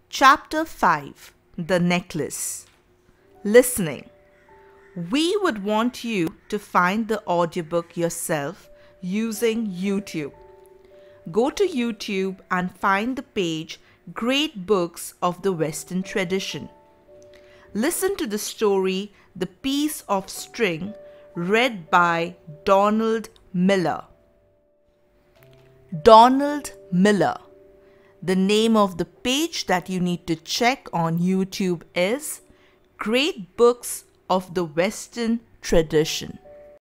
Chapter 5 The Necklace. Listening. We would want you to find the audiobook yourself using YouTube. Go to YouTube and find the page Great Books of the Western Tradition. Listen to the story The Piece of String, read by Donald Miller. Donald Miller. The name of the page that you need to check on YouTube is Great Books of the Western Tradition.